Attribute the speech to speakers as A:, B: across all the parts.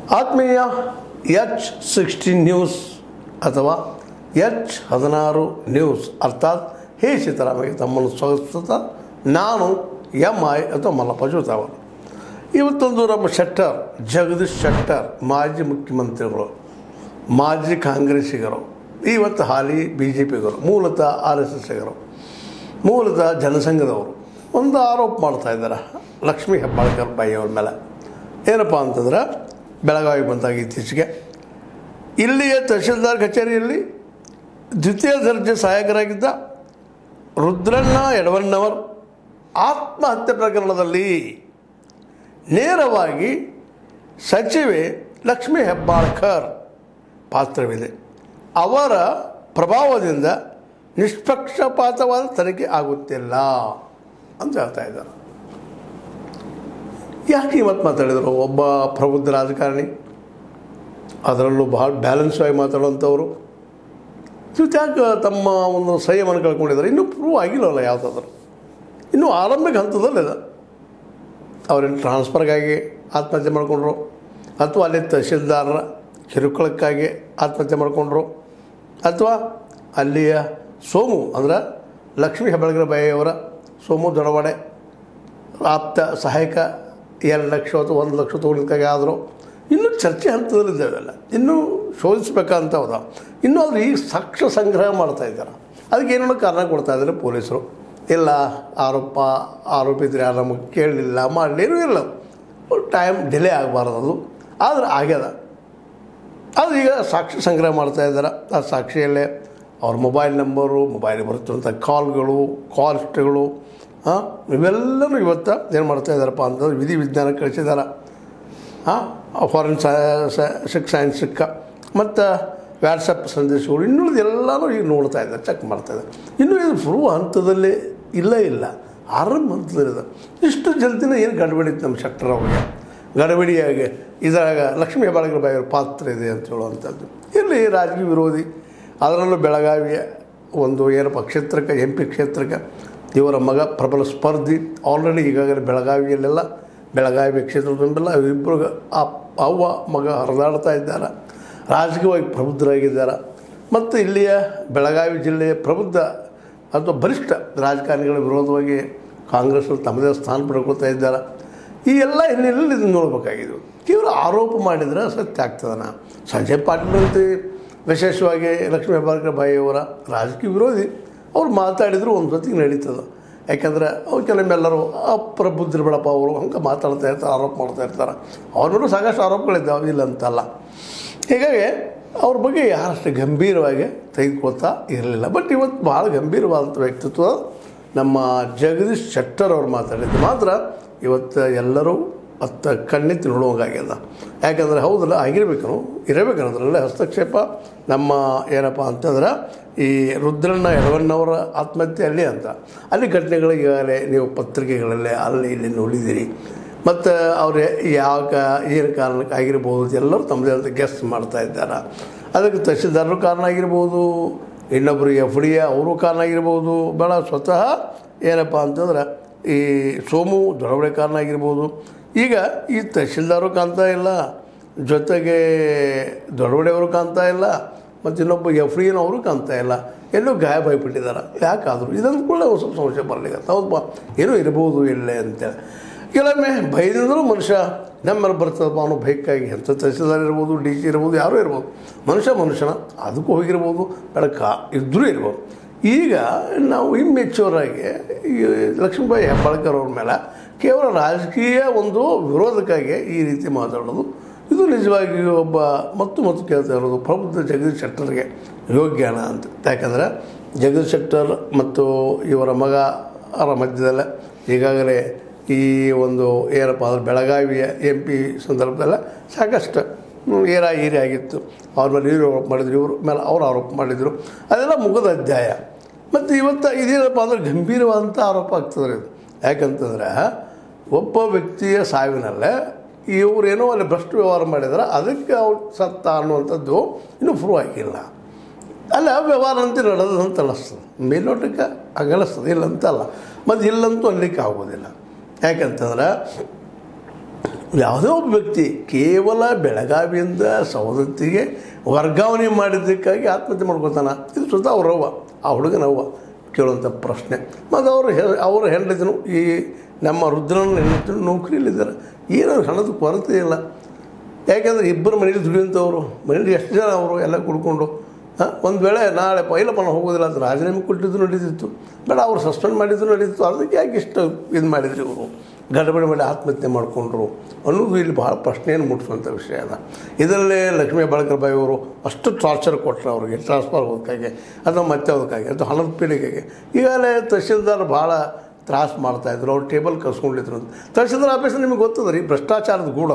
A: ಆತ್ಮೀಯ H16 news ಅಥವಾ H16 news ಅರ್ಥಾತ್ ಹೇ ಸಿದ್ದರಾಮಯ್ಯ ತಮ್ಮನ್ನು ಸ್ವಾಗತಿಸುತ್ತಾ ನಾನು MI ಅಥವಾ ಮಲ್ಲಪ್ಪ ಜೋತಾವರ್. ಇವತ್ತೊಂದು ನಮ್ಮ ಶೆಟ್ಟರ್ ಜಗದೀಶ್ ಶೆಟ್ಟರ್ ಮಾಜಿ ಮುಖ್ಯಮಂತ್ರಿಗಳು, ಮಾಜಿ ಕಾಂಗ್ರೆಸ್ಸಿಗರು, ಇವತ್ತು ಹಾಲಿ BJPಗರು, ಮೂಲತಃ RSSಗರು, ಮೂಲತಃ ಜನಸಂಘದವರು ಒಂದು ಆರೋಪ ಮಾಡ್ತಾ ಇದ್ದಾರೆ ಲಕ್ಷ್ಮೀ ಹೆಬ್ಬಾಳ್ಕರ್ ಬಾಯಿಯವ್ರ ಮೇಲೆ. ಏನಪ್ಪ ಅಂತಂದ್ರೆ, ಬೆಳಗಾವಿ ಬಂದಾಗ ಇತ್ತೀಚೆಗೆ ಇಲ್ಲಿಯ ತಹಶೀಲ್ದಾರ್ ಕಚೇರಿಯಲ್ಲಿ ದ್ವಿತೀಯ ದರ್ಜೆ ಸಹಾಯಕರಾಗಿದ್ದ ರುದ್ರಣ್ಣ ಯಡವಣ್ಣವರ್ ಆತ್ಮಹತ್ಯೆ ಪ್ರಕರಣದಲ್ಲಿ ನೇರವಾಗಿ ಸಚಿವೆ ಲಕ್ಷ್ಮೀ ಹೆಬ್ಬಾಳ್ಕರ್ ಪಾತ್ರವಿದೆ. ಅವರ ಪ್ರಭಾವದಿಂದ ನಿಷ್ಪಕ್ಷಪಾತವಾದ ತನಿಖೆ ಆಗುತ್ತಿಲ್ಲ ಅಂತ ಹೇಳ್ತಾ ಇದ್ದಾರೆ. ಯಾಕೆ ಇವತ್ತು ಮಾತಾಡಿದರು? ಒಬ್ಬ ಪ್ರಬುದ್ಧ ರಾಜಕಾರಣಿ, ಅದರಲ್ಲೂ ಭಾಳ ಬ್ಯಾಲೆನ್ಸ್ ಆಗಿ ಮಾತಾಡುವಂಥವ್ರು, ಯಾಕೆ ತಮ್ಮ ಒಂದು ಸಂಯಮನ ಕಳ್ಕೊಂಡಿದ್ದಾರೆ? ಇನ್ನೂ ಪ್ರೂವ್ ಆಗಿಲ್ಲವಲ್ಲ ಯಾವುದಾದ್ರು, ಇನ್ನೂ ಆರಂಭಿಕ ಹಂತದಲ್ಲಿದೆ. ಅವ್ರೇನು ಟ್ರಾನ್ಸ್ಫರ್ಗಾಗಿ ಆತ್ಮಹತ್ಯೆ ಮಾಡಿಕೊಂಡ್ರು ಅಥವಾ ಅಲ್ಲಿ ತಹಶೀಲ್ದಾರರ ಕಿರುಕುಳಕ್ಕಾಗಿ ಆತ್ಮಹತ್ಯೆ ಮಾಡಿಕೊಂಡ್ರು ಅಥವಾ ಅಲ್ಲಿಯ ಸೋಮು ಅಂದರೆ ಲಕ್ಷ್ಮೀ ಹೆಬ್ಬಾಳ್ಕರ್ ಬಾಯಿಯವರ ಸೋಮು ದೊಡವಾಡೆ ಆಪ್ತ ಸಹಾಯಕ 2 ಲಕ್ಷ ಅಥವಾ 1 ಲಕ್ಷ ತೊಗೊಳಕ್ಕಾಗಿ ಆದರೂ ಇನ್ನೂ ಚರ್ಚೆ ಹಂತದಲ್ಲಿದ್ದಾವೆಲ್ಲ, ಇನ್ನೂ ಶೋಧಿಸ್ಬೇಕಂತ ಹೌದ. ಇನ್ನೂ ಅವರು ಈಗ ಸಾಕ್ಷ್ಯ ಸಂಗ್ರಹ ಮಾಡ್ತಾಯಿದ್ದಾರೆ. ಅದಕ್ಕೆ ಏನೇನೋ ಕಾರಣ ಕೊಡ್ತಾ ಇದ್ದಾರೆ ಪೊಲೀಸರು. ಇಲ್ಲ, ಆರೋಪಿತರು ಯಾರು ನಮಗೆ ಕೇಳಲಿಲ್ಲ, ಮಾಡಲೇನೂ ಇಲ್ಲ, ಟೈಮ್ ಡಿಲೇ ಆಗಬಾರ್ದು. ಆದರೆ ಆಗ್ಯದ. ಅದು ಈಗ ಸಾಕ್ಷಿ ಸಂಗ್ರಹ ಮಾಡ್ತಾಯಿದ್ದಾರೆ. ಆ ಸಾಕ್ಷಿಯಲ್ಲೇ ಅವ್ರ ಮೊಬೈಲ್ ನಂಬರು, ಮೊಬೈಲ್ ಬರುತ್ತಿರುವಂಥ ಕಾಲ್ಗಳು, ಕಾಲ್ ಹಿಸ್ಟ್ರಿಗಳು, ಇವೆಲ್ಲವೂ ಇವತ್ತು ಏನು ಮಾಡ್ತಾಯಿದ್ದಾರಪ್ಪ ಅಂತಂದ್ರೆ ವಿಧಿ ವಿಜ್ಞಾನ ಕಳಿಸಿದ್ದಾರೆ. ಫಾರೆನ್ ಸೈನ್ಸಕ್ಕೆ ಮತ್ತು ವ್ಯಾಟ್ಸಪ್ ಸಂದೇಶಗಳು ಇನ್ನುಳಿದ ಎಲ್ಲನೂ ಈಗ ನೋಡ್ತಾ ಇದ್ದಾರೆ, ಚೆಕ್ ಮಾಡ್ತಾಯಿದ್ದಾರೆ. ಇನ್ನೂ ಇದು ಪ್ರೂವ್ ಹಂತದಲ್ಲಿ ಇಲ್ಲ, ಆರಂಭ ಹಂತದಲ್ಲಿದೆ. ಇಷ್ಟು ಜಲ್ದಿನ ಏನು ಗಡಬಡಿತ್ತು ನಮ್ಮ ಶೆಟ್ಟರ್ ಅವ್ರಿಗೆ. ಗಡಬಡಿಯಾಗಿ ಇದರಾಗ ಲಕ್ಷ್ಮೀ ಹೆಬ್ಬಾಳ್ಕರ್ ಬಾಯಿಯವ್ರ ಪಾತ್ರ ಇದೆ ಅಂತ ಹೇಳುವಂಥದ್ದು. ಇಲ್ಲಿ ರಾಜಕೀಯ ವಿರೋಧಿ, ಅದರಲ್ಲೂ ಬೆಳಗಾವಿಯ ಒಂದು ಏನಪ್ಪ ಕ್ಷೇತ್ರಕ್ಕೆ, MP ಕ್ಷೇತ್ರಕ್ಕೆ ಇವರ ಮಗ ಪ್ರಬಲ ಸ್ಪರ್ಧಿ. ಆಲ್ರೆಡಿ ಈಗಾಗಲೇ ಬೆಳಗಾವಿಯಲ್ಲೆಲ್ಲ, ಬೆಳಗಾವಿ ಕ್ಷೇತ್ರದಿಂದೆಲ್ಲ ಇಬ್ಬರು ಅವ್ವ ಮಗ ಹರಿದಾಡ್ತಾ ಇದ್ದಾರೆ, ರಾಜಕೀಯವಾಗಿ ಪ್ರಬುದ್ಧರಾಗಿದ್ದಾರೆ. ಮತ್ತು ಇಲ್ಲಿಯ ಬೆಳಗಾವಿ ಜಿಲ್ಲೆಯ ಪ್ರಬುದ್ಧ ಅಥವಾ ಬಲಿಷ್ಠ ರಾಜಕಾರಣಿಗಳ ವಿರೋಧವಾಗಿ ಕಾಂಗ್ರೆಸ್ನಲ್ಲಿ ತಮ್ಮದೇ ಸ್ಥಾನ ಪಡ್ಕೊಳ್ತಾ ಇದ್ದಾರೆ. ಈ ಎಲ್ಲ ಹಿನ್ನೆಲೆಯಲ್ಲಿ ಇದನ್ನು ನೋಡಬೇಕಾಗಿದ್ದು. ಇವರು ಆರೋಪ ಮಾಡಿದರೆ ಸತ್ಯ ಆಗ್ತದನ. ಸಂಜಯ್ ಪಾಟೀಲ್ ಅಂತ ವಿಶೇಷವಾಗಿ ಲಕ್ಷ್ಮೀ ಹೆಬ್ಬಾಳ್ಕರ್ ಬಾಯಿಯವರ ರಾಜಕೀಯ ವಿರೋಧಿ, ಅವ್ರು ಮಾತಾಡಿದ್ರು ಒಂದು ಹೊತ್ತಿಗೆ ನಡೀತದೆ. ಯಾಕೆಂದರೆ ಅವ್ರು ಕೆಲವೊಮ್ಮೆಲ್ಲರೂ ಅಪ್ರಬುದ್ಧರು ಬೇಡಪ್ಪ ಅವರು ಹಂಗೆ ಮಾತಾಡ್ತಾ ಇರ್ತಾರೆ, ಆರೋಪ ಮಾಡ್ತಾ ಇರ್ತಾರೆ. ಅವ್ರನ್ನೂ ಸಾಕಷ್ಟು ಆರೋಪಗಳಿದ್ದಾವೆ, ಇಲ್ಲ ಅಂತಲ್ಲ. ಹೀಗಾಗಿ ಅವ್ರ ಬಗ್ಗೆ ಯಾರಷ್ಟು ಗಂಭೀರವಾಗಿ ತೆಗೆದುಕೊಳ್ತಾ ಇರಲಿಲ್ಲ. ಬಟ್ ಇವತ್ತು ಭಾಳ ಗಂಭೀರವಾದಂಥ ವ್ಯಕ್ತಿತ್ವ ನಮ್ಮ ಜಗದೀಶ್ ಶೆಟ್ಟರ್ ಅವ್ರು ಮಾತಾಡಿದ್ದು ಮಾತ್ರ ಇವತ್ತು ಎಲ್ಲರೂ ಕಣ್ಣೆತ್ತಿ ನೋಡುವಂಗಾಗ್ಯದ. ಯಾಕಂದರೆ ಹೌದಲ್ಲ, ಇರಬೇಕನ್ನೋದ್ರಲ್ಲೇ ಹಸ್ತಕ್ಷೇಪ ನಮ್ಮ ಏನಪ್ಪ ಅಂತಂದ್ರೆ ಈ ರುದ್ರಣ್ಣ ಯಡವಣ್ಣವರ ಆತ್ಮಹತ್ಯೆ ಅಲ್ಲಿ ಘಟನೆಗಳು ಈಗಾಗಲೇ ನೀವು ಪತ್ರಿಕೆಗಳಲ್ಲೇ ಅಲ್ಲಿ ಇಲ್ಲಿ ನೋಡಿದ್ದೀರಿ. ಮತ್ತು ಅವ್ರು ಏನು ಕಾರಣಕ್ಕೆ ಆಗಿರ್ಬೋದು ಎಲ್ಲರೂ ತಮ್ಮದೇ ಅಂತ ಗೆಸ್ ಮಾಡ್ತಾ ಇದ್ದಾರೆ. ಅದಕ್ಕೆ ತಹಶೀಲ್ದಾರರು ಕಾರಣ ಆಗಿರ್ಬೋದು, ಇನ್ನೊಬ್ಬರು FD ಅವರು ಕಾರಣ ಆಗಿರ್ಬೋದು, ಭಾಳ ಸ್ವತಃ ಏನಪ್ಪ ಅಂತಂದ್ರೆ ಈ ಸೋಮು ದೊಡವಡೆ ಕಾರಣ ಆಗಿರ್ಬೋದು. ಈಗ ಈ ತಹಶೀಲ್ದಾರು ಕಾಣ್ತಾ ಇಲ್ಲ, ಜೊತೆಗೆ ದೊಡವಡೆಯವರು ಕಾಣ್ತಾ ಇಲ್ಲ, ಮತ್ತು ಇನ್ನೊಬ್ಬ FD ಅವರು ಕಾಣ್ತಾ ಇಲ್ಲ, ಎಲ್ಲೂ ಗಾಯಬ ಆಗಿಬಿಟ್ಟಿದ್ದಾರೆ. ಯಾಕಾದರೂ ಇದನ್ನು ಕೂಡ ಸ್ವಲ್ಪ ಸಮಸ್ಯೆ ಬರಲಿಕ್ಕೆ ಹೌದಪ್ಪ, ಏನೋ ಇರ್ಬೋದು ಇಲ್ಲೇ ಅಂತೇಳಿ. ಕೆಲವೊಮ್ಮೆ ಭಯದಿಂದಲೂ ಮನುಷ್ಯ ನಮ್ಮೇಲೆ ಬರ್ತದಪ್ಪ ಅವನು ಭಯಕ್ಕಾಗಿ. ಎಂಥ ತಹಶೀಲ್ದಾರ್ ಇರ್ಬೋದು, DC ಇರ್ಬೋದು, ಯಾರೂ ಇರ್ಬೋದು, ಮನುಷ್ಯನ ಅದಕ್ಕೂ ಹೋಗಿರ್ಬೋದು, ಬೆಳಕ ಇದ್ದರೂ ಇರ್ಬೋದು. ಈಗ ನಾವು ಇಮ್ಮೆಚ್ಯೂರಾಗಿ ಈ ಲಕ್ಷ್ಮೀಬಾಯಿ ಹೆಬ್ಬಾಳ್ಕರ್ ಅವ್ರ ಮೇಲೆ ಕೇವಲ ರಾಜಕೀಯ ಒಂದು ವಿರೋಧಕ್ಕಾಗಿ ಈ ರೀತಿ ಮಾತಾಡೋದು, ಇದು ನಿಜವಾಗಿ ಒಬ್ಬ ಮತ್ತು ಕೇಳ್ತಾ ಇರೋದು ಪ್ರಬುದ್ಧ ಜಗದೀಶ್ ಶೆಟ್ಟರ್ಗೆ ಯೋಗ್ಯನ ಅಂತ. ಯಾಕಂದರೆ ಜಗದೀಶ್ ಶೆಟ್ಟರ್ ಮತ್ತು ಇವರ ಮಗ ಅವರ ಮಧ್ಯದಲ್ಲೇ ಈಗಾಗಲೇ ಈ ಒಂದು ಏನಪ್ಪ ಅಂದ್ರೆ ಬೆಳಗಾವಿಯ MP ಸಂದರ್ಭದಲ್ಲ ಸಾಕಷ್ಟು ಏರಿ ಆಗಿತ್ತು. ಅವ್ರ ಮೇಲೆ ಇವರು ಆರೋಪ ಮಾಡಿದ್ರು, ಇವ್ರ ಮೇಲೆ ಅವ್ರು ಆರೋಪ ಮಾಡಿದರು. ಅದೆಲ್ಲ ಮುಗಿದ ಅಧ್ಯಾಯ. ಮತ್ತು ಇವತ್ತು ಇದೇನಪ್ಪ ಅಂದ್ರೆ ಗಂಭೀರವಾದಂಥ ಆರೋಪ ಆಗ್ತದೆ ಇದು. ಯಾಕಂತಂದ್ರೆ ಒಬ್ಬ ವ್ಯಕ್ತಿಯ ಸಾವಿನಲ್ಲೇ ಇವರೇನೋ ಅಲ್ಲಿ ಭ್ರಷ್ಟ ವ್ಯವಹಾರ ಮಾಡಿದ್ರೆ ಅದಕ್ಕೆ ಅವ್ರು ಸತ್ತ ಅನ್ನುವಂಥದ್ದು ಇನ್ನೂ ಪ್ರೂವ್ ಆಗಿಲ್ಲ. ಅಲ್ಲ, ವ್ಯವಹಾರ ಅಂತ ನಡೆದಂತ ಅನಿಸ್ತದೆ, ಮೇಲ್ನೋಟಕ್ಕೆ ಹಂಗನಿಸ್ತದೆ, ಇಲ್ಲಂತಲ್ಲ. ಮತ್ತು ಇಲ್ಲಂತೂ ಅನ್ಲಿಕ್ಕೆ ಆಗೋದಿಲ್ಲ. ಯಾಕಂತಂದ್ರೆ ಯಾವುದೋ ಒಬ್ಬ ವ್ಯಕ್ತಿ ಕೇವಲ ಬೆಳಗಾವಿಯಿಂದ ಸವದತ್ತಿಗೆ ವರ್ಗಾವಣೆ ಮಾಡಿದ್ದಕ್ಕಾಗಿ ಆತ್ಮಹತ್ಯೆ ಮಾಡ್ಕೊತಾನೆ. ಇದು ಸ್ವತಃ ಅವ್ರವ್ವ, ಆ ಹುಡುಗನವ್ವ ಕೇಳುವಂಥ ಪ್ರಶ್ನೆ. ಮತ್ತು ಅವ್ರ ಹೆಂಡತಿನು ಈ ನಮ್ಮ ರುದ್ರನ ಹೆಂಡತಿನು ನೌಕರಿಯಲ್ಲಿದ್ದಾರೆ. ಏನೋ ಹಣದ ಕೊರತೆ ಇಲ್ಲ. ಯಾಕೆಂದರೆ ಇಬ್ಬರು ಮನೇಲಿ ದುಡಿಯುವಂಥವ್ರು, ಮನೇಲಿ ಎಷ್ಟು ಜನ ಅವರು ಎಲ್ಲ ಕುಡ್ಕೊಂಡು ಒಂದು ವೇಳೆ ನಾಳೆ ಇಲ್ಲಪ್ಪ ನಾವು ಹೋಗೋದಿಲ್ಲ ಅಂತ ರಾಜೀನಾಮೆ ಕೊಟ್ಟಿದ್ದು ನಡೀತಿತ್ತು, ಬೇಡ ಅವ್ರು ಸಸ್ಪೆಂಡ್ ಮಾಡಿದ್ದು ನಡೀತಿತ್ತು. ಅದಕ್ಕೆ ಯಾಕೆ ಇಷ್ಟು ಇದು ಮಾಡಿದ್ರಿ ಇವರು, ಗಡಬಡಿ ಮಾಡಿ ಆತ್ಮಹತ್ಯೆ ಮಾಡಿಕೊಂಡ್ರು ಅನ್ನೋದು ಇಲ್ಲಿ ಭಾಳ ಪ್ರಶ್ನೆಯನ್ನು ಮುಟ್ಟಿಸುವಂಥ ವಿಷಯ ಅದ. ಇದರಲ್ಲೇ ಲಕ್ಷ್ಮೀ ಹೆಬ್ಬಾಳ್ಕರ್ ಬಾಯಿ ಅವರು ಅಷ್ಟು ಟಾರ್ಚರ್ ಕೊಟ್ಟರು ಅವ್ರಿಗೆ, ಟ್ರಾನ್ಸ್ಫರ್ ಹೋಗೋದಕ್ಕಾಗಿ ಅಥವಾ ಮತ್ತೆ ಹೋಗೋದಕ್ಕಾಗಿ ಅಥವಾ ಹಣದ ಪೀಳಿಗೆಗೆ. ಈಗಾಗಲೇ ತಹಶೀಲ್ದಾರ್ ಭಾಳ ತ್ರಾಸು ಮಾಡ್ತಾಯಿದ್ರು, ಅವ್ರು ಟೇಬಲ್ ಕಸ್ಕೊಂಡಿದ್ರು ಅಂತ. ತಹಶೀಲ್ದಾರ್ ಆಫೀಸ್ ನಿಮಗೆ ಗೊತ್ತದ ರೀ, ಭ್ರಷ್ಟಾಚಾರದ ಗೂಡ.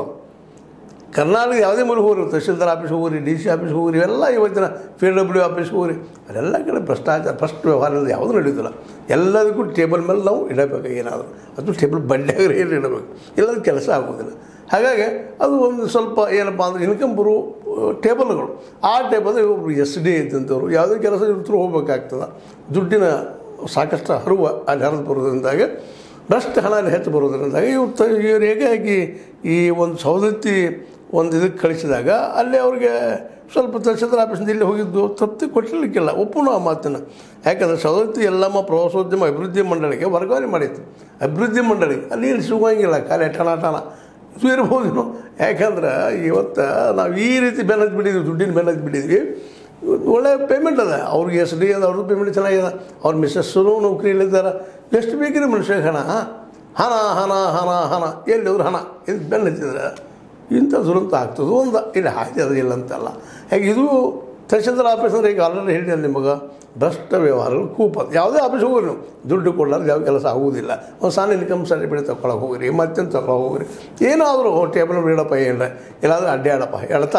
A: ಕರ್ನಾಟಕ ಯಾವುದೇ ಮೂಲ ಹೋಗ್ರಿ, ತಹಶೀಲ್ದಾರ್ ಆಫೀಸ್ ಹೋಗ್ರಿ, ಡಿ ಸಿ ಆಫೀಸ್ ಹೋಗ್ರಿ, ಎಲ್ಲ ಇವತ್ತಿನ PW ಆಫೀಸ್ ಹೋಗ್ರಿ, ಅಲ್ಲೆಲ್ಲ ಕಡೆ ಭ್ರಷ್ಟಾಚಾರ, ಫಸ್ಟ್ ವ್ಯವಹಾರದಲ್ಲಿ ಯಾವುದೂ ನಡೆಯೋದಿಲ್ಲ. ಎಲ್ಲದಕ್ಕೂ ಟೇಬಲ್ ಮೇಲೆ ನಾವು ಇಡಬೇಕು, ಏನಾದರೂ ಅದು ಟೇಬಲ್ ಬಂಡೆಯಾಗ್ರೆ ಏನು ಇಡಬೇಕು, ಇಲ್ಲದ ಕೆಲಸ ಆಗೋದಿಲ್ಲ. ಹಾಗಾಗಿ ಅದು ಒಂದು ಸ್ವಲ್ಪ ಏನಪ್ಪ ಅಂದರೆ ಇನ್ಕಮ್ ಬರೋ ಟೇಬಲ್ಗಳು. ಆ ಟೇಬಲ್ ಒಬ್ಬರು SD ಇದ್ದಂಥವ್ರು ಯಾವುದೇ ಕೆಲಸ ಇರ್ತರೂ ಹೋಗ್ಬೇಕಾಗ್ತದೆ. ದುಡ್ಡಿನ ಸಾಕಷ್ಟು ಹರಿವು ಅಲ್ಲಿ ಹರಿದು ಬರೋದ್ರಿಂದಾಗ, ಭ್ರಷ್ಟ ಹಣ ಅಲ್ಲಿ ಹೆಚ್ಚು ಬರೋದ್ರಿಂದಾಗ ಇವ್ರು ಹೇಗಾಗಿ ಈ ಒಂದು ಸವದತ್ತಿ ಒಂದು ಇದಕ್ಕೆ ಕಳಿಸಿದಾಗ ಅಲ್ಲಿ ಅವ್ರಿಗೆ ಸ್ವಲ್ಪ ತಹಶೀಲ್ದಾರ್ ಆಫೀಸಿಂದ ಇಲ್ಲಿ ಹೋಗಿದ್ದು ತೃಪ್ತಿ ಕೊಟ್ಟಿರಲಿಕ್ಕಿಲ್ಲ. ಒಪ್ಪುನು ಆ ಮಾತನ್ನು. ಯಾಕಂದರೆ ಸವದತ್ತಿ ಯಲ್ಲಮ್ಮ ಪ್ರವಾಸೋದ್ಯಮ ಅಭಿವೃದ್ಧಿ ಮಂಡಳಿಗೆ ವರ್ಗಾವಣೆ ಮಾಡಿತ್ತು. ಅಭಿವೃದ್ಧಿ ಮಂಡಳಿ ಅಲ್ಲಿ ಇಲ್ಲಿ ಸಿಗುವಂಗಿಲ್ಲ, ಖಾಲಿ ಠಣ ಇದು ಇರ್ಬೋದು. ಯಾಕಂದ್ರೆ ಇವತ್ತು ನಾವು ಈ ರೀತಿ ಬೆನ್ನತ್ತು ಬಿಟ್ಟಿದ್ವಿ, ದುಡ್ಡಿನ ಬೆನ್ನತ್ತು ಬಿಟ್ಟಿದ್ವಿ. ಒಳ್ಳೆಯ ಪೇಮೆಂಟ್ ಅದ ಅವ್ರಿಗೆ, SD ಅದ, ಅವ್ರದ್ದು ಪೇಮೆಂಟ್ ಚೆನ್ನಾಗಿದೆ. ಅವ್ರ ಮಿಸ್ಸಸ್ಸೂ ನೌಕರಿಯಲ್ಲಿದ್ದಾರೆ. ಎಷ್ಟು ಬೇಕಿರಿ ಮನುಷ್ಯಗೆ ಹಣ ಹಣ ಹಣ ಹಣ ಹಣ ಎಲ್ಲಿ ಅವ್ರು ಹಣ ಇದು ಬೆನ್ನ ಹಚ್ಚಿದ್ರೆ ಇಂಥ ದುರಂತ ಆಗ್ತದೆ. ಒಂದು ಇಲ್ಲಿ ಹಾಗೆ ಅದು ಇಲ್ಲ ಅಂತಲ್ಲ. ಹಾಗೆ ಇದು ತಹಶೀಲ್ದಾರ್ ಆಫೀಸ್ ಅಂದರೆ ಈಗ ಆಲ್ರೆಡಿ ಹೇಳಿದೆ ನಿಮಗೆ, ಭ್ರಷ್ಟ ವ್ಯವಹಾರಗಳು ಕೂಪದು. ಯಾವುದೇ ಆಫೀಸ್ ಹೋಗ್ರಿ ನೀವು, ದುಡ್ಡು ಕೊಡಲಾರ್ದು ಯಾವ ಕೆಲಸ ಆಗೋದಿಲ್ಲ. ಒಂದು ಸಣ್ಣ ಇನ್ಕಮ್ ಸರ್ಟಿಫಿಕೇಟ್ ತೊಗೊಳಕ್ಕೆ ಹೋಗ್ರಿ, ಮತ್ತೊಂದು ತೊಗೊಳಕ್ಕೆ ಹೋಗ್ರಿ, ಏನಾದರೂ ಟೇಬಲ್ ಬಿಡಪ್ಪ, ಏನ್ರ ಎಲ್ಲಾದರೂ ಅಡ್ಡಾಡಪ್ಪ,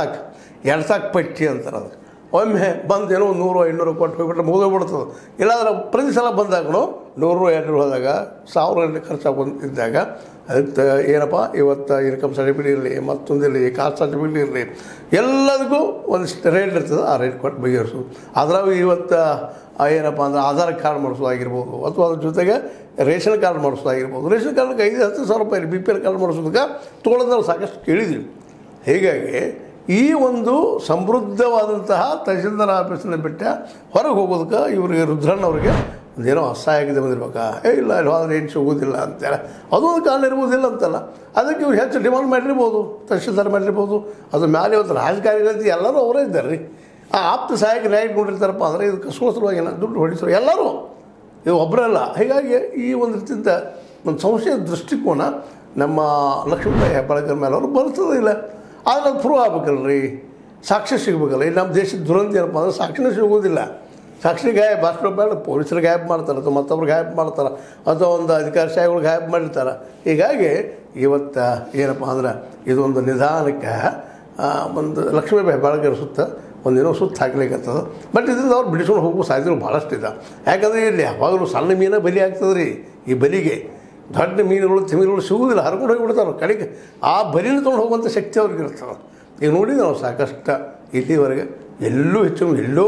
A: ಎಡ್ತಾಕ್ ಪಟ್ಟಿ ಅಂತಾರೆ. ಅದು ಒಮ್ಮೆ ಬಂದು ಏನೋ 100-500 ಕೊಟ್ಟು ಹೋಗ್ಬಿಟ್ರೆ ಮುಗಿದೋಗ್ಬಿಡ್ತದೆ. ಇಲ್ಲಾಂದ್ರೆ ಪ್ರತಿ ಸಲ ಬಂದಾಗಲೂ 100-200 ಹೋದಾಗ 1000 ಖರ್ಚಾಗಿ ಬಂದಿದ್ದಾಗ ಅದಕ್ಕೆ ಏನಪ್ಪ ಇವತ್ತು ಇನ್ಕಮ್ ಸರ್ಟಿಫಿಕೇಟ್ ಇರಲಿ, ಮತ್ತೊಂದಿರಲಿ, ಕಾಸ್ಟ್ ಸರ್ಟಿಫಿಕೇಟ್ ಇರಲಿ, ಎಲ್ಲದಕ್ಕೂ ಒಂದು ರೇಟ್ ಇರ್ತದೆ. ಆ ರೇಟ್ ಕೊಟ್ಟು ಬಗೆಹರಿಸೋದು. ಅದ್ರಾಗ ಇವತ್ತು ಏನಪ್ಪ ಅಂದ್ರೆ ಆಧಾರ್ ಕಾರ್ಡ್ ಮಾಡಿಸೋದಾಗಿರ್ಬೋದು, ಅಥವಾ ಅದ್ರ ಜೊತೆಗೆ ರೇಷನ್ ಕಾರ್ಡ್ ಮಾಡಿಸೋದಾಗಿರ್ಬೋದು. ರೇಷನ್ ಕಾರ್ಡ್ಗೆ 5-10 ಸಾವಿರ ರೂಪಾಯಿ BPL ಕಾರ್ಡ್ ಮಾಡಿಸೋದಕ್ಕೆ ತೊಗೊಳೋದ್ರಲ್ಲಿ ಸಾಕಷ್ಟು ಕೇಳಿದ್ವಿ. ಹೀಗಾಗಿ ಈ ಒಂದು ಸಮೃದ್ಧವಾದಂತಹ ತಹಶೀಲ್ದಾರ್ ಆಫೀಸನ್ನ ಬಿಟ್ಟ ಹೊರಗೆ ಹೋಗೋದಕ್ಕೆ ಇವರಿಗೆ ರುದ್ರಣ್ಣವ್ರಿಗೆ ಒಂದೇನೋ ಅಸಹಾಯ ಆಗಿದೆ ಬಂದಿರ್ಬೇಕಾ, ಇಲ್ಲ ಇಲ್ಲಿ ಹೋದ್ರೆ ಏನು ಸಿಗೋದಿಲ್ಲ ಅಂತೇಳಿ ಅದು ಒಂದು ಕಾರಣ ಇರ್ಬೋದಿಲ್ಲ ಅಂತಲ್ಲ. ಅದಕ್ಕೆ ಇವ್ರು ಹೆಚ್ಚು ಡಿಮಾಂಡ್ ಮಾಡಿರ್ಬೋದು, ತಹಶೀಲ್ದಾರ್ ಮಾಡಿರ್ಬೋದು. ಅದು ಮೇಲೆ ಇವತ್ತು ರಾಜಕಾರಣಿಗಳು ಎಲ್ಲರೂ ಅವರೇ ಇದ್ದಾರೆ ರೀ. ಆ ಆಪ್ತ ಸಹಾಯಕ ನ್ಯಾಯ ನೋಡಿರ್ತಾರಪ್ಪ ಅಂದರೆ ಇದು ಕಸೋಸಲುವಾಗಿ ದುಡ್ಡು ಹೊಡಿಸೋ ಎಲ್ಲರೂ ಇದು ಒಬ್ಬರಲ್ಲ. ಹೀಗಾಗಿ ಈ ಒಂದು ರೀತಿಯಿಂದ ಒಂದು ಸಂಶಯದ ದೃಷ್ಟಿಕೋನ ನಮ್ಮ ಲಕ್ಷ್ಮೀಬಾಯಿ ಹೆಬ್ಬಾಳ್ಕರ್ ಮೇಲೆ ಅವರು ಬರ್ತದೆ ಇಲ್ಲ. ಆದರೆ ಅದು ಪ್ರೂವ್ ಆಗ್ಬೇಕಲ್ರಿ, ಸಾಕ್ಷಿ ಸಿಗ್ಬೇಕಲ್ಲ. ಇಲ್ಲಿ ನಮ್ಮ ದೇಶದ ದುರಂತ ಏನಪ್ಪ ಅಂದರೆ ಸಾಕ್ಷಿನೇ ಸಿಗೋದಿಲ್ಲ. ಸಾಕ್ಷಿ ಗಾಯಬ್ ಅಷ್ಟು ಬೇಡ, ಪೊಲೀಸರು ಗಾಯಬ್ ಮಾಡ್ತಾರೆ, ಅಥವಾ ಮತ್ತೊಬ್ರು ಗಾಯಬ್ ಮಾಡ್ತಾರೆ, ಅಥವಾ ಒಂದು ಅಧಿಕಾರಶಾಹಿಗಳು ಗಾಯಬ್ ಮಾಡಿರ್ತಾರೆ. ಹೀಗಾಗಿ ಇವತ್ತು ಏನಪ್ಪ ಅಂದ್ರೆ ಇದೊಂದು ನಿಧಾನಕ್ಕೆ ಒಂದು ಲಕ್ಷ್ಮೀಬಾಯಿ ಹೆಬ್ಬಾಳ್ಕರ್ ಸುತ್ತ ಒಂದೇನೋ ಸುತ್ತ ಹಾಕ್ಲಿಕ್ಕತ್ತದ. ಬಟ್ ಇದರಿಂದ ಅವ್ರು ಬಿಡಿಸ್ಕೊಂಡು ಹೋಗೋ ಸಾಧ್ಯತೆಗಳು ಭಾಳಷ್ಟಿದೆ. ಯಾಕಂದರೆ ಇಲ್ಲಿ ಯಾವಾಗಲೂ ಸಣ್ಣ ಮೀನ ಬಲಿ ಆಗ್ತದೆ ರೀ. ಈ ಬಲಿಗೆ ದೊಡ್ಡ ಮೀನುಗಳು ತಿಮಿರುಗಳು ಸಿಗುವುದಿಲ್ಲ, ಹರ್ಕೊಂಡು ಹೋಗಿಬಿಡ್ತಾರೆ ಕಡೆಗೆ. ಆ ಬಲಿನ ತೊಗೊಂಡು ಹೋಗುವಂಥ ಶಕ್ತಿ ಅವ್ರಿಗೆ ಇರ್ತದೆ. ಈಗ ನೋಡಿದ್ವಿ ನಾವು ಸಾಕಷ್ಟು ಇಲ್ಲಿವರೆಗೆ ಎಲ್ಲೂ ಹೆಚ್ಚು ಎಲ್ಲೋ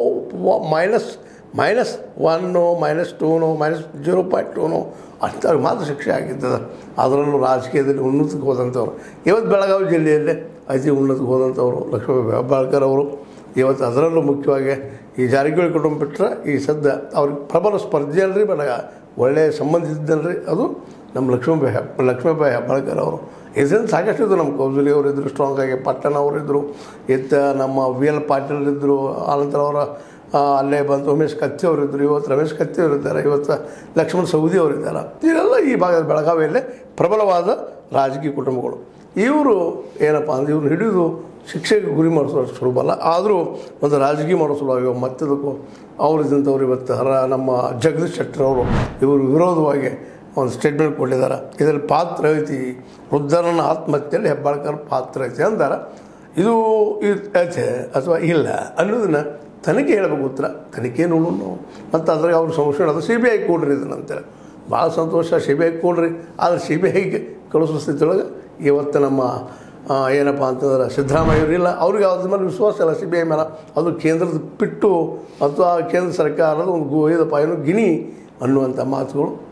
A: -1 -2 -0.2 ಅಷ್ಟವ್ರಿಗೆ ಮಾತ್ರ ಶಿಕ್ಷೆ ಆಗಿರ್ತದೆ. ಅದರಲ್ಲೂ ರಾಜಕೀಯದಲ್ಲಿ ಉನ್ನತಕ್ಕೆ ಹೋದಂಥವ್ರು. ಇವತ್ತು ಬೆಳಗಾವಿ ಜಿಲ್ಲೆಯಲ್ಲೇ ಅತಿ ಉನ್ನತಕ್ಕೆ ಹೋದಂಥವ್ರು ಲಕ್ಷ್ಮೀಬಾಯಿ ಹೆಬ್ಬಾಳ್ಕರ್ ಅವರು. ಇವತ್ತು ಅದರಲ್ಲೂ ಮುಖ್ಯವಾಗಿ ಈ ಜಾರಕಿಹೊಳಿ ಕುಟುಂಬ ಬಿಟ್ಟರೆ ಈ ಸದ್ಯ ಅವ್ರಿಗೆ ಪ್ರಬಲ ಸ್ಪರ್ಧೆ ಅಲ್ರಿ, ಒಳ್ಳೆಯ ಸಂಬಂಧ ಇದ್ದಲ್ರಿ ಅದು ನಮ್ಮ ಲಕ್ಷ್ಮೀಬಾಯಿ ಹೆಬ್ಬಾಳ್ಕರ್ ಅವರು. ಇದರಿಂದ ಸಾಕಷ್ಟು ಇದ್ದರು. ನಮ್ಮ ಕೌಜಲಿ ಅವರಿದ್ದರು, ಸ್ಟ್ರಾಂಗ್ ಆಗಿ ಪಟ್ಟಣ ಅವರಿದ್ದರು, ನಮ್ಮ VL ಪಾಟೀಲ್ ಇದ್ದರು, ಆನಂತರ ಅವರ ಅಲ್ಲೇ ಬಂದು ಉಮೇಶ್ ಕತ್ತಿ ಅವರಿದ್ದರು, ಇವತ್ತು ರಮೇಶ್ ಕತ್ತಿ ಅವರಿದ್ದಾರೆ, ಇವತ್ತು ಲಕ್ಷ್ಮಣ್ ಸವದಿ ಅವರಿದ್ದಾರೆ. ಇವರೆಲ್ಲ ಈ ಭಾಗದ ಬೆಳಗಾವಿಯಲ್ಲೇ ಪ್ರಬಲವಾದ ರಾಜಕೀಯ ಕುಟುಂಬಗಳು. ಇವರು ಏನಪ್ಪ ಅಂದರೆ ಇವ್ರು ಹಿಡಿದು ಶಿಕ್ಷೆಗೆ ಗುರಿ ಮಾಡಿಸೋ ಸುಲಭಲ್ಲ. ಆದರೂ ಒಂದು ರಾಜಕೀಯ ಮಾಡೋ ಸಲುವಾಗಿ ಮತ್ತದಕ್ಕೂ ಅವರಿದ್ದಂಥವ್ರು ಇವತ್ತು ನಮ್ಮ ಜಗದೀಶ್ ಶೆಟ್ಟರ್ ಅವರು ಇವರು ವಿರೋಧವಾಗಿ ಒಂದು ಸ್ಟೇಟ್ಮೆಂಟ್ ಕೊಟ್ಟಿದ್ದಾರೆ. ಇದರಲ್ಲಿ ಪಾತ್ರ ಐತಿ, ರುದ್ರನ ಆತ್ಮಹತ್ಯೆಯಲ್ಲಿ ಹೆಬ್ಬಾಳ್ಕರ್ ಪಾತ್ರ ಐತಿ ಅಂತಾರೆ. ಇದು ಐತೆ ಅಥವಾ ಇಲ್ಲ ಅನ್ನೋದನ್ನು ತನಿಖೆ ಹೇಳಬೇಕು. ಉತ್ತರ ತನಿಖೆ ನೋಡೋಣ ನಾವು. ಮತ್ತು ಅದ್ರಾಗ ಅವ್ರು ಸಂಶೋಧನೆ ಅದು CBI ಕೊಡ್ರಿ ಇದನ್ನಂತೇಳಿ. ಭಾಳ ಸಂತೋಷ, CBI ಕೊಡ್ರಿ. ಆದರೆ CBIಗೆ ಕಳಿಸೋ ಸ್ಥಿತಿಯೊಳಗೆ ಇವತ್ತು ನಮ್ಮ ಏನಪ್ಪ ಅಂತಂದ್ರೆ ಸಿದ್ದರಾಮಯ್ಯವರು ಇಲ್ಲ, ಅವ್ರಿಗೆ ಅದ್ರ ಮೇಲೆ ವಿಶ್ವಾಸ ಇಲ್ಲ CBI ಮೇಲೆ. ಅದು ಕೇಂದ್ರದ ಬಿಟ್ಟು ಅಥವಾ ಕೇಂದ್ರ ಸರ್ಕಾರದ ಒಂದು ಗಿನಿ ಅನ್ನುವಂಥ ಮಾತುಗಳು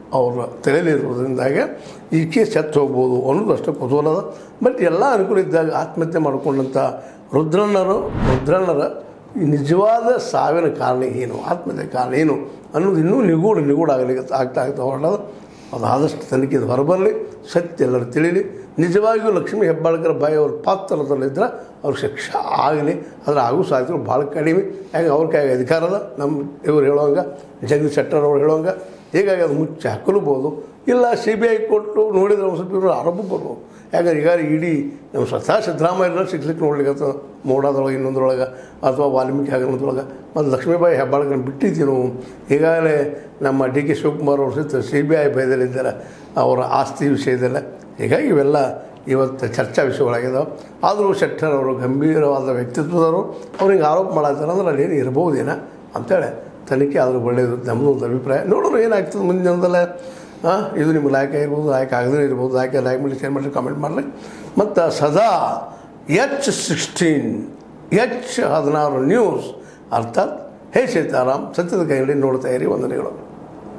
A: ಅವರ ತಲೆಯಲ್ಲಿರುವುದರಿಂದಾಗೆ ಈ ಕೇಸ್ ಎತ್ತು ಹೋಗ್ಬೋದು ಅನ್ನೋದು ಅಷ್ಟೇ ಕುತೂಹಲದ. ಬಟ್ ಎಲ್ಲ ಅನುಕೂಲ ಇದ್ದಾಗ ಆತ್ಮಹತ್ಯೆ ಮಾಡಿಕೊಂಡಂಥ ರುದ್ರಣ್ಣರ ಈ ನಿಜವಾದ ಸಾವಿನ ಕಾರಣ ಏನು, ಆತ್ಮಹತ್ಯೆ ಕಾರಣ ಏನು ಅನ್ನೋದು ಇನ್ನೂ ನಿಗೂಢ ಆಗ್ತಾ ಹೊರಡೋದು. ಅದು ಆದಷ್ಟು ತನಿಖೆದು ಹೊರಬರಲಿ, ಸತ್ಯ ಎಲ್ಲರೂ ತಿಳಿಲಿ. ನಿಜವಾಗಿಯೂ ಲಕ್ಷ್ಮೀ ಹೆಬ್ಬಾಳ್ಕರ್ ಬಾಯಿ ಅವ್ರ ಪಾತ್ರದಲ್ಲಿದ್ದರೆ ಅವ್ರ ಶಿಕ್ಷೆ ಆಗಲಿ. ಆದರೆ ಆಗೋ ಸಾಧ್ಯತೆಗಳು ಭಾಳ ಕಡಿಮೆ. ಯಾಕೆ ಅವ್ರ ಕೈಯಾಗ ಅಧಿಕಾರ ಅದ, ನಮ್ಮ ಇವ್ರು ಹೇಳುವಂಗೆ ಜಗದೀಶ್ ಶೆಟ್ಟರ್ ಅವ್ರು ಹೇಳುವಂಗೆ. ಹೀಗಾಗಿ ಅದು ಮುಚ್ಚಿ ಹಾಕಲೂಬೋದು, ಇಲ್ಲ CBI ಕೊಟ್ಟು ನೋಡಿದ್ರೆ ಒಂದು ಸ್ವಲ್ಪ ಇವರು ಆರೋಪ ಬರ್ಬೋದು. ಯಾಕಂದ್ರೆ ಈಗ ಇಡೀ ನಮ್ಮ ಸ್ವತಃ ಸಿದ್ದರಾಮಯ್ಯ ಸಿಗ್ಲಿಕ್ಕೆ ನೋಡ್ಲಿಕ್ಕೆ ಮೋಡದೊಳಗೆ ಇನ್ನೊಂದ್ರೊಳಗೆ ಅಥವಾ ವಾಲ್ಮೀಕಿ ಹಗರಣದೊಳಗೆ ಮತ್ತು ಲಕ್ಷ್ಮೀಬಾಯಿ ಹೆಬ್ಬಾಳ್ಕರ್ ಬಿಟ್ಟಿದ್ದೀವಿ ನಾವು. ಈಗಾಗಲೇ ನಮ್ಮ DK ಶಿವಕುಮಾರ್ ಅವರು ಸಹಿತ CBI ಭಯದಲ್ಲಿದ್ದಾರೆ ಅವರ ಆಸ್ತಿ ವಿಷಯದಲ್ಲೇ. ಹೀಗಾಗಿ ಇವೆಲ್ಲ ಇವತ್ತು ಚರ್ಚಾ ವಿಷಯಗಳಾಗಿದ್ದಾವೆ. ಆದರೂ ಶೆಟ್ಟರ್ ಅವರು ಗಂಭೀರವಾದ ವ್ಯಕ್ತಿತ್ವದವರು ಅವ್ರಿಗೆ ಆರೋಪ ಮಾಡಾತಾರೆ ಅಂದ್ರೆ ಅಲ್ಲೇನು ಇರ್ಬೋದೇನ ಅಂತೇಳಿ ತನಿಖೆ ಆದರೂ ಒಳ್ಳೆಯದು ನಮ್ಮದು ಒಂದು ಅಭಿಪ್ರಾಯ. ನೋಡೋಣ ಏನಾಗ್ತದೆ ಮುಂದಿನ ದಿನದಲ್ಲೇ. ಇದು ನಿಮ್ಗೆ ಲೈಕ್ ಆಗಿರ್ಬೋದು, ಲೈಕ್ ಆಗದೇ ಇರ್ಬೋದು. ಲೈಕ್ ಮಾಡಿ, ಶೇರ್ ಮಾಡಿ, ಕಾಮೆಂಟ್ ಮಾಡಿರಿ. ಮತ್ತು ಸದಾ H16 ನ್ಯೂಸ್ ಅರ್ಥಾತ್ ಹೇ ಸೀತಾರಾಮ್ ಸತ್ಯದ ಕೈಯಲ್ಲಿ ನೋಡ್ತಾ ಇರಿ. ವಂದನೆಗಳು.